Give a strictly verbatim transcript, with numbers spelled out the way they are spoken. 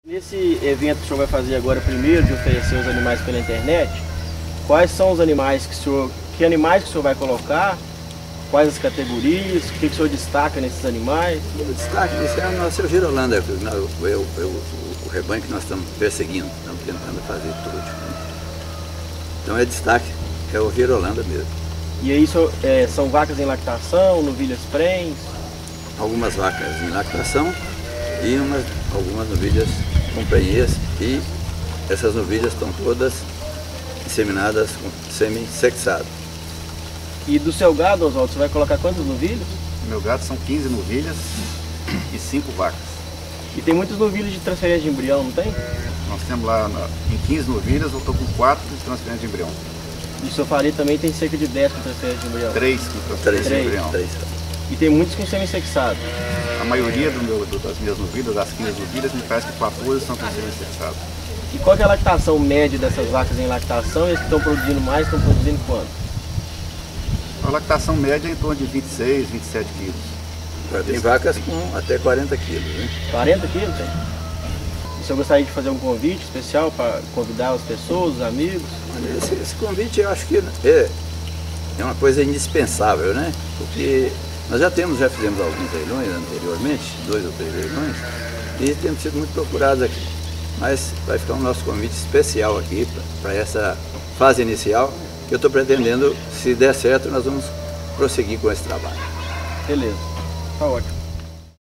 Nesse evento que o senhor vai fazer agora primeiro, de oferecer os animais pela internet, quais são os animais que o senhor, que animais que o senhor vai colocar, quais as categorias, o que o senhor destaca nesses animais? O destaque desse ano é o seu Girolanda, eu, eu, eu, o rebanho que nós estamos perseguindo, estamos tentando fazer tudo. Então é destaque, é o Girolanda mesmo. E aí so, é, são vacas em lactação, novilhas prens? Algumas vacas em lactação e umas, algumas novilhas com prenhez, e essas novilhas estão todas inseminadas com semi-sexado. E do seu gado, Oswaldo, você vai colocar quantas novilhas? No meu gado são quinze novilhas e cinco vacas. E tem muitos novilhos de transferência de embrião, não tem? Nós temos lá na, em quinze novilhas, eu estou com quatro de transferência de embrião. E o seu Faria também tem cerca de dez com transferência de embrião? três com transferência de embrião. Três. E tem muitos com semi-sexado? A maioria do meu, do, das minhas novilhas, das quinze novilhas, me parece que quatorze são com semi-sexado. E qual que é a lactação média dessas vacas em lactação, e as que estão produzindo mais estão produzindo quanto? A lactação média é em torno de vinte e seis, vinte e sete quilos. Tem vacas com até quarenta quilos, né? quarenta quilos, tem? E o senhor gostaria de fazer um convite especial para convidar as pessoas, os amigos? Esse, esse convite eu acho que é, é uma coisa indispensável, né? Porque nós já temos, já fizemos alguns leilões anteriormente, dois ou três leilões, e temos sido muito procurados aqui. Mas vai ficar um nosso convite especial aqui para essa fase inicial, que eu estou pretendendo, se der certo, nós vamos prosseguir com esse trabalho. Beleza, tá ótimo.